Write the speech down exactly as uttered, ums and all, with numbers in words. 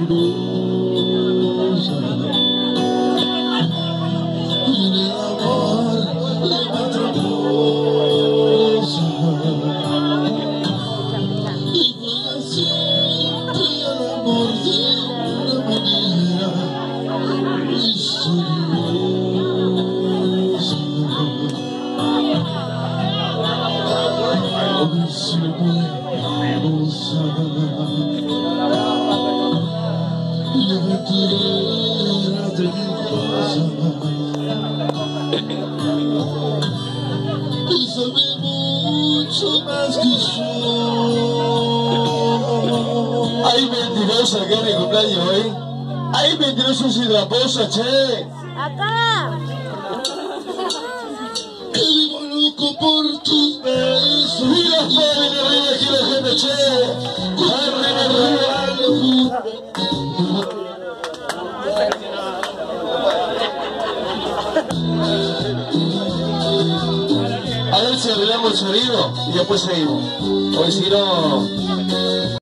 mentirosa. Y de amor le mata cosa. Y juega siempre al amor de una manera misteriosa. A ver si me puede gozar. Y retirera de mi casa. Y sabe mucho más que yo. Hay mentirosa que es mi cumpleaños hoy. Hay mentirosos y traposa, che. Acá. Que vivo loco por tus besos. Y los pobres de arriba aquí la gente, che. Arriba, arriba. A ver si arreglamos el sonido y después seguimos. Porque si no...